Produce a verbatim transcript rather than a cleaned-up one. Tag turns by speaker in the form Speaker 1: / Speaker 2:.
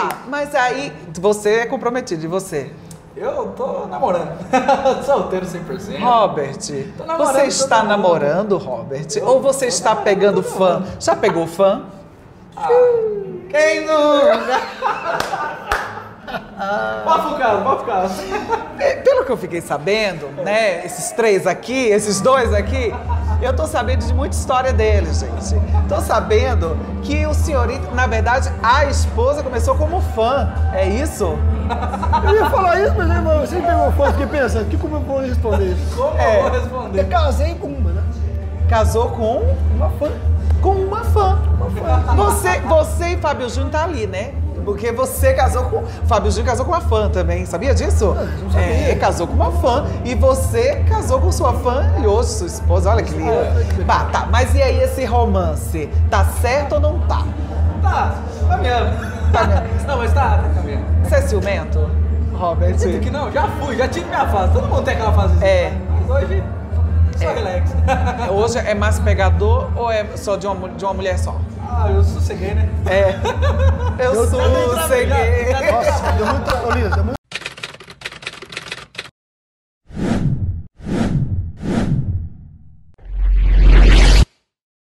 Speaker 1: Ah, mas aí, você é comprometido, e você?
Speaker 2: Eu tô namorando. Solteiro cem por cento.
Speaker 1: Robert,
Speaker 2: namorando,
Speaker 1: você está
Speaker 2: tô
Speaker 1: namorando, Robert?
Speaker 2: Eu
Speaker 1: Ou você
Speaker 2: tô
Speaker 1: está
Speaker 2: namorando,
Speaker 1: pegando
Speaker 2: tô
Speaker 1: fã?
Speaker 2: namorando.
Speaker 1: Já pegou fã?
Speaker 2: Ah, quem nunca? Vai pro caso, vai pro caso.
Speaker 1: É, pelo que eu fiquei sabendo, né, esses três aqui, esses dois aqui, eu tô sabendo de muita história deles, gente. Tô sabendo que o senhorito, na verdade, a esposa começou como fã, é isso?
Speaker 3: Eu ia falar isso, mas irmão, você pegou fã, fiquei pensando, que como eu vou responder isso?
Speaker 2: Como
Speaker 1: É.
Speaker 2: eu vou responder?
Speaker 3: Eu casei com uma, né?
Speaker 1: Casou com
Speaker 3: Uma fã.
Speaker 1: com uma fã. Você, você e Fábio Júnior tá ali, né? Porque você casou com... Fábio Júnior casou com uma fã também, sabia disso?
Speaker 3: não sabia.
Speaker 1: É, casou com uma fã. E você casou com sua fã e hoje sua esposa, olha que lindo. Bah, tá, mas e aí esse romance? Tá certo ou não tá?
Speaker 2: Tá, caminhando.
Speaker 1: Tá caminhando.
Speaker 2: Não, mas tá, tá caminhando.
Speaker 1: Você é ciumento, Robert?
Speaker 2: Acredita que não? Já fui, já tive minha fase. Todo mundo tem aquela fase.
Speaker 1: É.
Speaker 2: Mas hoje, só
Speaker 1: É.
Speaker 2: relax.
Speaker 1: Hoje é mais pegador ou é só de uma, mu- de uma mulher só?
Speaker 2: Ah, eu sosseguei, né?
Speaker 1: É. Eu,
Speaker 3: Eu também
Speaker 1: sosseguei.
Speaker 2: Já- já-
Speaker 3: Nossa, deu muito... Ô, Lina, deu muito